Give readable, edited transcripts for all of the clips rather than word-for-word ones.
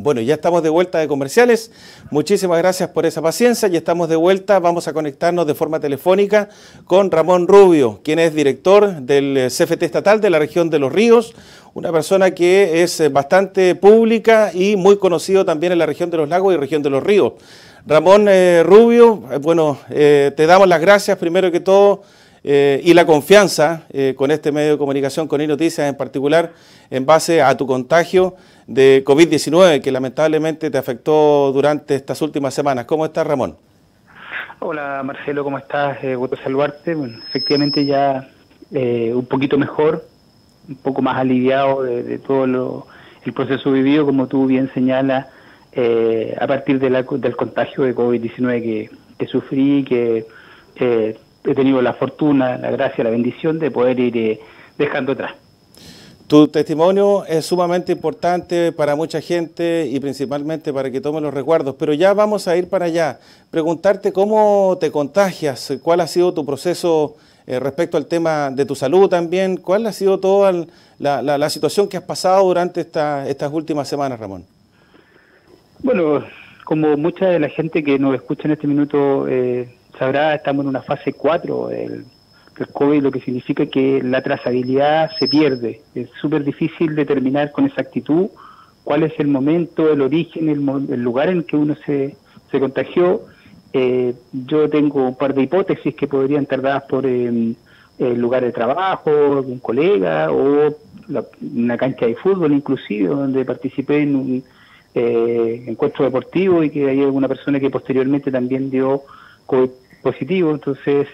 Bueno, ya estamos de vuelta de comerciales. Muchísimas gracias por esa paciencia. Ya estamos de vuelta. Vamos a conectarnos de forma telefónica con Ramón Rubio, quien es director del CFT estatal de la región de Los Ríos, una persona que es bastante pública y muy conocido también en la región de los lagos y región de los ríos. Ramón Rubio, bueno, te damos las gracias primero que todo y la confianza con este medio de comunicación, con iNoticias en particular, en base a tu contagio de COVID-19 que lamentablemente te afectó durante estas últimas semanas. ¿Cómo estás, Ramón? Hola, Marcelo, ¿cómo estás? Gusto saludarte. Bueno, efectivamente ya un poquito mejor, un poco más aliviado de todo el proceso vivido, como tú bien señalas, a partir del contagio de COVID-19 que sufrí, que he tenido la fortuna, la gracia, la bendición de poder ir dejando atrás. Tu testimonio es sumamente importante para mucha gente y principalmente para que tomen los recuerdos, pero ya vamos a ir para allá. Preguntarte cómo te contagias, cuál ha sido tu proceso respecto al tema de tu salud también, cuál ha sido toda la situación que has pasado durante estas últimas semanas, Ramón. Bueno, como mucha de la gente que nos escucha en este minuto sabrá, estamos en una fase 4 del COVID, lo que significa que la trazabilidad se pierde. Es súper difícil determinar con exactitud cuál es el momento, el origen, el lugar en que uno se contagió. Yo tengo un par de hipótesis que podrían estar dadas por el lugar de trabajo, algún colega, o una cancha de fútbol inclusive, donde participé en un encuentro deportivo y que hay alguna persona que posteriormente también dio COVID positivo. Entonces,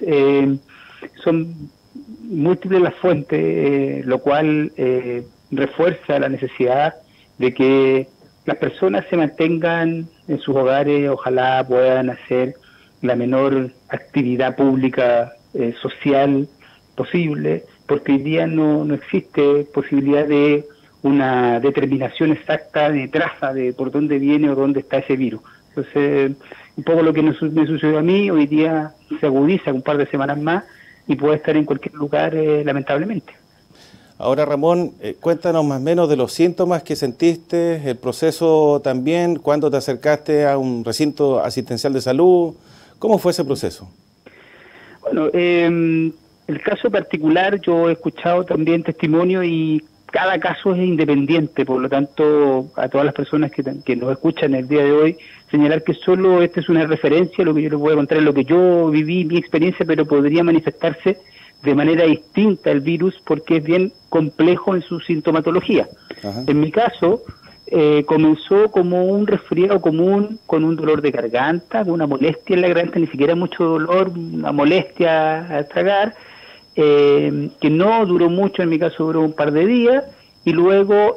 son múltiples las fuentes, lo cual refuerza la necesidad de que las personas se mantengan en sus hogares, ojalá puedan hacer la menor actividad pública social posible, porque hoy día no existe posibilidad de una determinación exacta de traza de por dónde viene o dónde está ese virus. Entonces, un poco lo que me sucedió a mí, hoy día se agudiza un par de semanas más y puede estar en cualquier lugar, lamentablemente. Ahora, Ramón, cuéntanos más o menos de los síntomas que sentiste, el proceso también, cuándo te acercaste a un recinto asistencial de salud, ¿cómo fue ese proceso? Bueno, el caso particular, yo he escuchado también testimonio y cada caso es independiente, por lo tanto, a todas las personas que nos escuchan el día de hoy, señalar que solo esta es una referencia, lo que yo les voy a contar es lo que yo viví, mi experiencia, pero podría manifestarse de manera distinta el virus porque es bien complejo en su sintomatología. Ajá. En mi caso, comenzó como un resfriado común, con un dolor de garganta, con una molestia en la garganta, ni siquiera mucho dolor, una molestia al tragar, que no duró mucho, en mi caso duró un par de días, y luego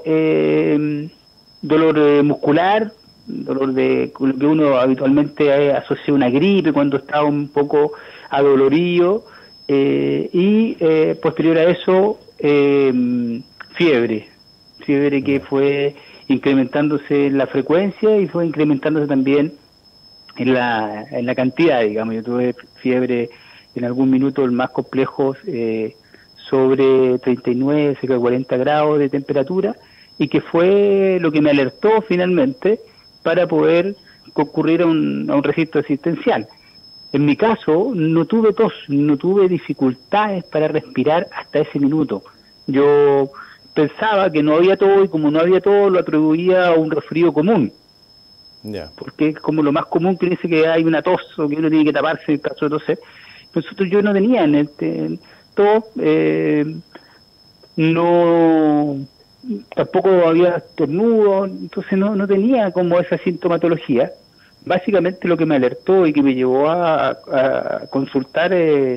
dolor muscular, dolor de lo que uno habitualmente asocia a una gripe cuando está un poco adolorido, y posterior a eso fiebre que fue incrementándose en la frecuencia y fue incrementándose también en la cantidad, digamos. Yo tuve fiebre en algún minuto, el más complejo, sobre 39, cerca de 40 grados de temperatura, y que fue lo que me alertó finalmente para poder concurrir a un registro asistencial. En mi caso, no tuve tos, no tuve dificultades para respirar hasta ese minuto. Yo pensaba que no había tos y como no había tos lo atribuía a un resfrío común. Yeah. Porque es como lo más común que dice que hay una tos o que uno tiene que taparse en caso de toser. Nosotros yo no tenía tos, tampoco había estornudo, entonces no tenía como esa sintomatología. Básicamente lo que me alertó y que me llevó a consultar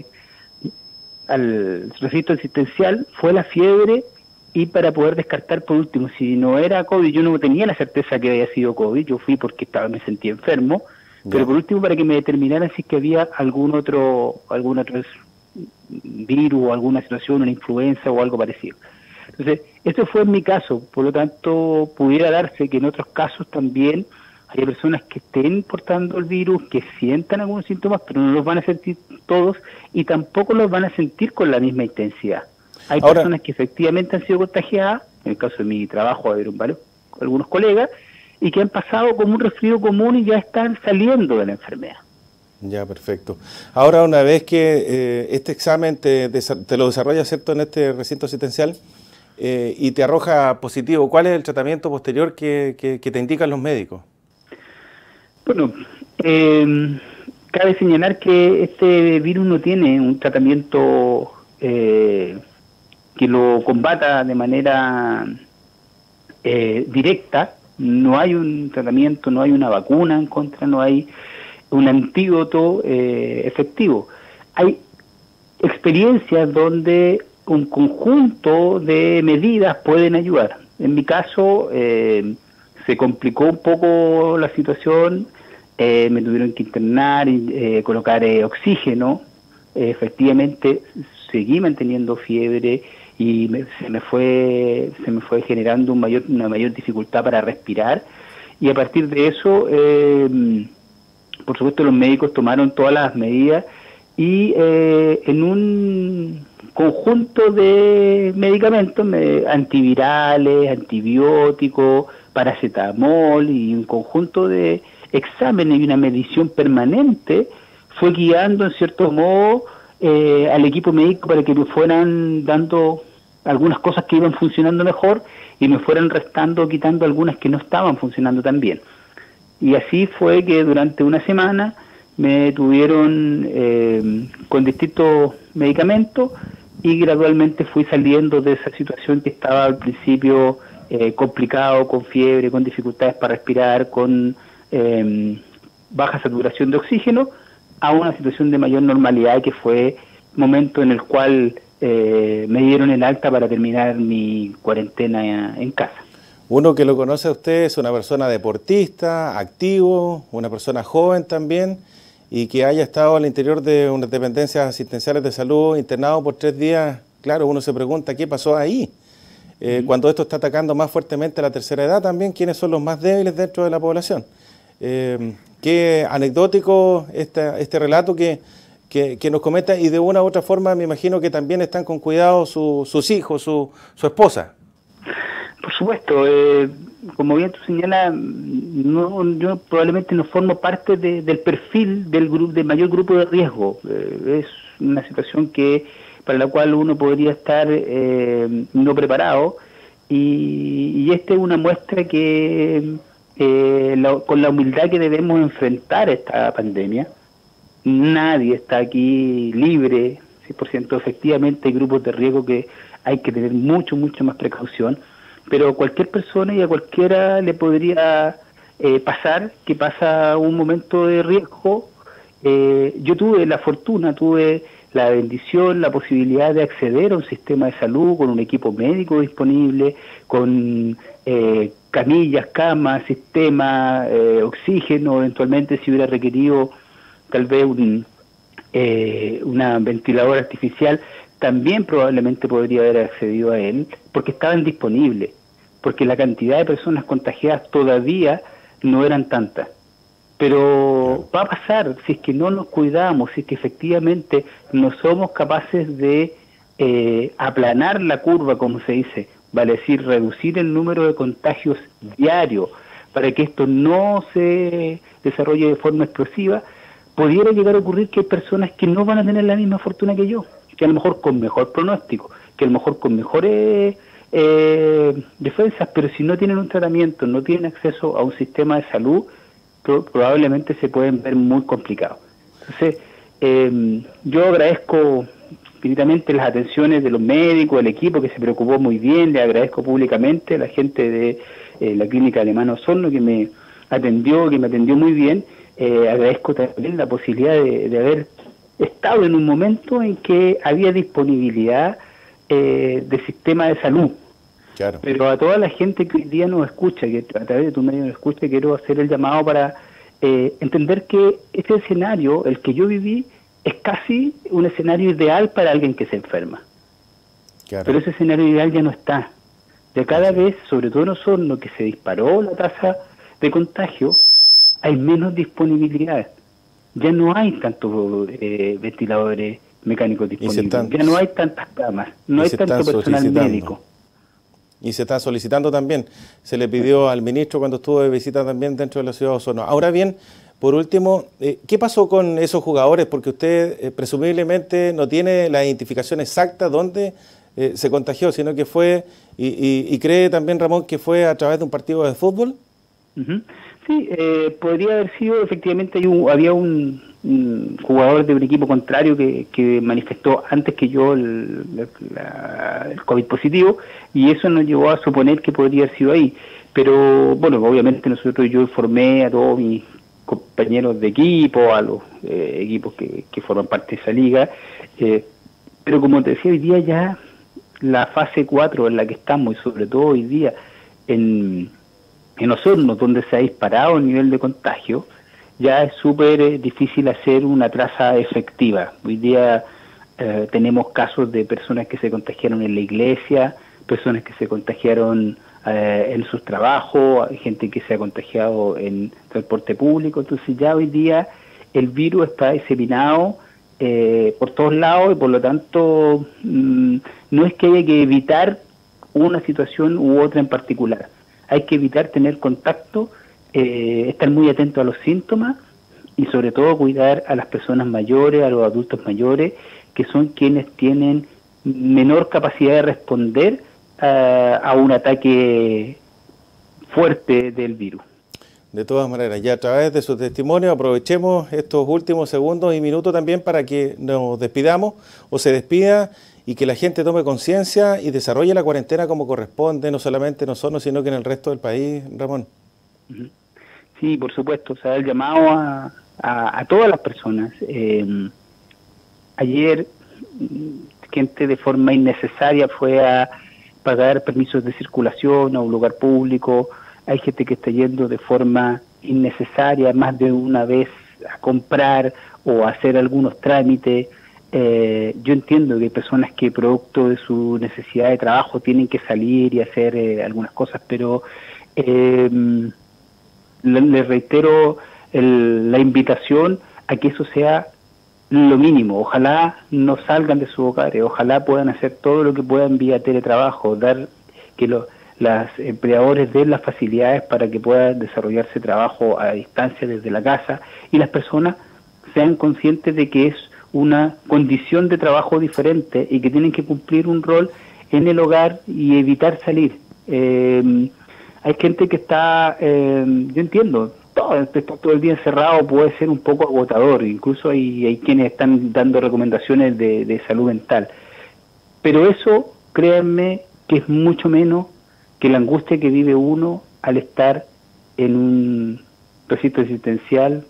al registro asistencial fue la fiebre, y para poder descartar por último, si no era COVID, yo no tenía la certeza que había sido COVID, yo fui porque me sentía enfermo, pero por último para que me determinaran si es que había algún otro virus o alguna situación, una influenza o algo parecido. Entonces, esto fue en mi caso, por lo tanto, pudiera darse que en otros casos también hay personas que estén portando el virus, que sientan algunos síntomas, pero no los van a sentir todos y tampoco los van a sentir con la misma intensidad. Hay personas que efectivamente han sido contagiadas, en el caso de mi trabajo, algunos colegas, y que han pasado como un resfrío común y ya están saliendo de la enfermedad. Ya, perfecto. Ahora, una vez que este examen te lo desarrollas, ¿cierto?, en este recinto asistencial y te arroja positivo, ¿cuál es el tratamiento posterior que te indican los médicos? Bueno, cabe señalar que este virus no tiene un tratamiento que lo combata de manera directa. No hay un tratamiento, no hay una vacuna en contra, no hay un antídoto efectivo. Hay experiencias donde un conjunto de medidas pueden ayudar. En mi caso, se complicó un poco la situación, me tuvieron que internar y colocar oxígeno. Efectivamente, seguí manteniendo fiebre y se me fue generando una mayor dificultad para respirar, y a partir de eso, por supuesto, los médicos tomaron todas las medidas y en un conjunto de medicamentos, antivirales, antibióticos, paracetamol y un conjunto de exámenes y una medición permanente, fue guiando en cierto modo al equipo médico para que me fueran dando algunas cosas que iban funcionando mejor y me fueran restando, quitando algunas que no estaban funcionando tan bien. Y así fue que durante una semana me tuvieron con distintos medicamentos y gradualmente fui saliendo de esa situación que estaba al principio complicado, con fiebre, con dificultades para respirar, con baja saturación de oxígeno, a una situación de mayor normalidad, que fue el momento en el cual me dieron el alta para terminar mi cuarentena en casa. Uno que lo conoce a usted es una persona deportista, activo, una persona joven también, y que haya estado al interior de unas dependencias asistenciales de salud, internado por 3 días. Claro, uno se pregunta qué pasó ahí. Cuando esto está atacando más fuertemente a la tercera edad también, ¿quiénes son los más débiles dentro de la población? Qué anecdótico este relato que nos comenta, y de una u otra forma me imagino que también están con cuidado sus hijos, su esposa. Por supuesto, como bien tú señalas, yo probablemente no formo parte del perfil del mayor grupo de riesgo. Es una situación para la cual uno podría estar no preparado, y esta es una muestra que con la humildad que debemos enfrentar esta pandemia. Nadie está aquí libre, 100%. Efectivamente hay grupos de riesgo que hay que tener mucho más precaución, pero cualquier persona y a cualquiera le podría pasar que pasa un momento de riesgo. Yo tuve la fortuna, tuve la bendición, la posibilidad de acceder a un sistema de salud con un equipo médico disponible, con camillas, camas, sistema, oxígeno, eventualmente si hubiera requerido tal vez una ventiladora artificial, también probablemente podría haber accedido a él, porque estaban disponibles, porque la cantidad de personas contagiadas todavía no eran tantas. Pero va a pasar si es que no nos cuidamos, si es que efectivamente no somos capaces de aplanar la curva, como se dice, vale decir, reducir el número de contagios diarios para que esto no se desarrolle de forma explosiva. Pudiera llegar a ocurrir que hay personas que no van a tener la misma fortuna que yo, que a lo mejor con mejor pronóstico, que a lo mejor con mejores defensas, pero si no tienen un tratamiento, no tienen acceso a un sistema de salud, probablemente se pueden ver muy complicados. Entonces, yo agradezco infinitamente las atenciones de los médicos, del equipo que se preocupó muy bien, le agradezco públicamente a la gente de la clínica Alemana Osorno que me atendió muy bien. Agradezco también la posibilidad de haber estado en un momento en que había disponibilidad de sistema de salud. Claro. Pero a toda la gente que hoy día nos escucha, que a través de tu medio nos escucha, quiero hacer el llamado para entender que este escenario, el que yo viví, es casi un escenario ideal para alguien que se enferma. Claro. Pero ese escenario ideal ya no está. Ya cada vez, sobre todo en Osorno, que se disparó la tasa de contagio, hay menos disponibilidad. Ya no hay tantos ventiladores mecánicos disponibles, ya no hay tantas camas, no hay tanto personal médico. y se está solicitando también. Se le pidió al ministro cuando estuvo de visita también dentro de la ciudad de Osorno. Ahora bien, por último, ¿qué pasó con esos jugadores? Porque usted presumiblemente no tiene la identificación exacta dónde se contagió, sino que fue, y cree también, Ramón, que fue a través de un partido de fútbol. Sí, podría haber sido, efectivamente, había un jugador de un equipo contrario que manifestó antes que yo el COVID positivo, y eso nos llevó a suponer que podría haber sido ahí. Pero, bueno, obviamente yo informé a todos mis compañeros de equipo, a los equipos que forman parte de esa liga, pero como te decía, hoy día ya la fase 4 en la que estamos, y sobre todo hoy día en Osorno, donde se ha disparado el nivel de contagio, ya es súper difícil hacer una traza efectiva. Hoy día tenemos casos de personas que se contagiaron en la iglesia, personas que se contagiaron en sus trabajos, hay gente que se ha contagiado en transporte público. Entonces ya hoy día el virus está diseminado por todos lados, y por lo tanto no es que haya que evitar una situación u otra en particular. Hay que evitar tener contacto, estar muy atento a los síntomas y sobre todo cuidar a las personas mayores, a los adultos mayores, que son quienes tienen menor capacidad de responder a un ataque fuerte del virus. De todas maneras, ya a través de su testimonio aprovechemos estos últimos segundos y minutos también para que nos despidamos o se despida y que la gente tome conciencia y desarrolle la cuarentena como corresponde, no solamente en Osorno, sino que en el resto del país, Ramón. Sí, por supuesto, o sea, el llamado a todas las personas. Ayer gente de forma innecesaria fue a pagar permisos de circulación a un lugar público. Hay gente que está yendo de forma innecesaria más de una vez a comprar o a hacer algunos trámites. Yo entiendo que hay personas que producto de su necesidad de trabajo tienen que salir y hacer algunas cosas, pero les reitero la invitación a que eso sea lo mínimo. Ojalá no salgan de sus hogares, ojalá puedan hacer todo lo que puedan vía teletrabajo, dar que los empleadores den las facilidades para que puedan desarrollarse trabajo a distancia desde la casa, y las personas sean conscientes de que es una condición de trabajo diferente y que tienen que cumplir un rol en el hogar y evitar salir. Hay gente que está, yo entiendo, todo el día encerrado puede ser un poco agotador, incluso hay quienes están dando recomendaciones de salud mental, pero eso, créanme, que es mucho menos que la angustia que vive uno al estar en un recinto asistencial,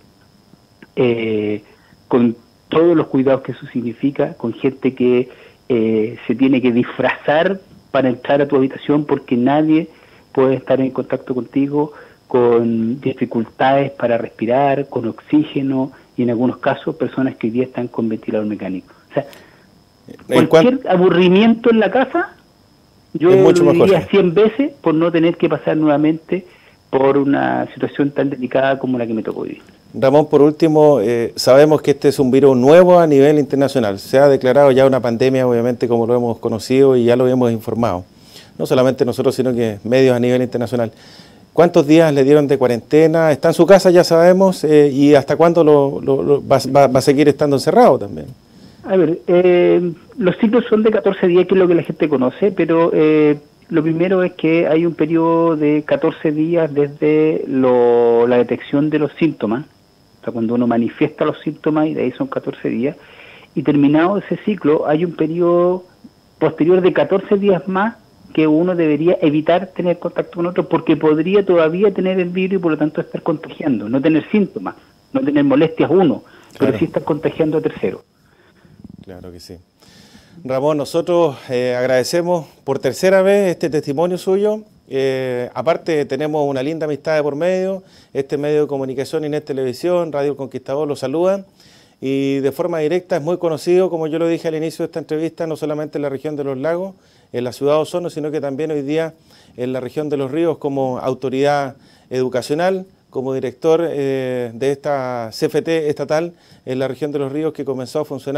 con todos los cuidados que eso significa, con gente que se tiene que disfrazar para entrar a tu habitación porque nadie puede estar en contacto contigo, con dificultades para respirar, con oxígeno, y en algunos casos personas que hoy día están con ventilador mecánico. O sea, cualquier aburrimiento en la casa, yo lo diría 100 veces por no tener que pasar nuevamente por una situación tan delicada como la que me tocó vivir. Ramón, por último, sabemos que este es un virus nuevo a nivel internacional. Se ha declarado ya una pandemia, obviamente, como lo hemos conocido y ya lo hemos informado. No solamente nosotros, sino que medios a nivel internacional. ¿Cuántos días le dieron de cuarentena? ¿Está en su casa, ya sabemos? ¿Y hasta cuándo va a seguir estando encerrado también? A ver, los ciclos son de 14 días, que es lo que la gente conoce, pero lo primero es que hay un periodo de 14 días desde la detección de los síntomas, o sea, cuando uno manifiesta los síntomas, y de ahí son 14 días, y terminado ese ciclo hay un periodo posterior de 14 días más que uno debería evitar tener contacto con otro, porque podría todavía tener el virus y por lo tanto estar contagiando, no tener síntomas, no tener molestias uno, claro, pero sí estar contagiando a terceros. Claro que sí. Ramón, nosotros agradecemos por tercera vez este testimonio suyo. Aparte tenemos una linda amistad de por medio, este medio de comunicación Inés Televisión, Radio El Conquistador lo saludan, y de forma directa es muy conocido, como yo lo dije al inicio de esta entrevista, no solamente en la región de Los Lagos, en la ciudad de Osorno, sino que también hoy día en la región de Los Ríos como autoridad educacional, como director de esta CFT estatal en la región de Los Ríos, que comenzó a funcionar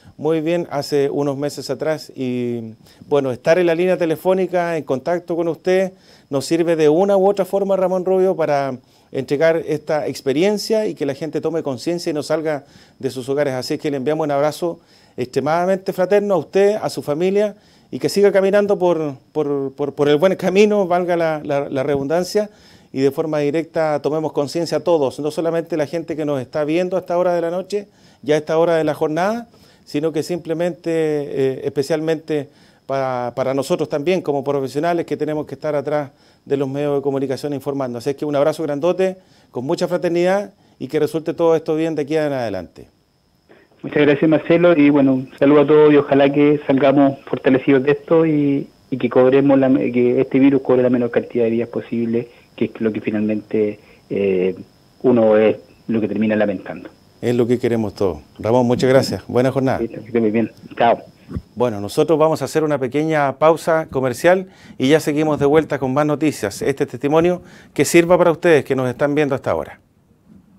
muy bien hace unos meses atrás y bueno, estar en la línea telefónica en contacto con usted nos sirve de una u otra forma, Ramón Rubio, para entregar esta experiencia y que la gente tome conciencia y no salga de sus hogares. Así que le enviamos un abrazo extremadamente fraterno a usted, a su familia y que siga caminando por el buen camino, valga la redundancia, y de forma directa tomemos conciencia todos, no solamente la gente que nos está viendo a esta hora de la noche, ya a esta hora de la jornada, sino que simplemente, especialmente para nosotros también como profesionales que tenemos que estar atrás de los medios de comunicación informando. Así es que un abrazo grandote, con mucha fraternidad y que resulte todo esto bien de aquí en adelante. Muchas gracias, Marcelo, y bueno, un saludo a todos y ojalá que salgamos fortalecidos de esto y que cobremos que este virus cobre la menor cantidad de días posible, que es lo que finalmente uno es lo que termina lamentando. Es lo que queremos todos. Ramón, muchas gracias. Buena jornada. Sí, que esté muy bien. Chao. Bueno, nosotros vamos a hacer una pequeña pausa comercial y ya seguimos de vuelta con más noticias. Este testimonio que sirva para ustedes que nos están viendo hasta ahora.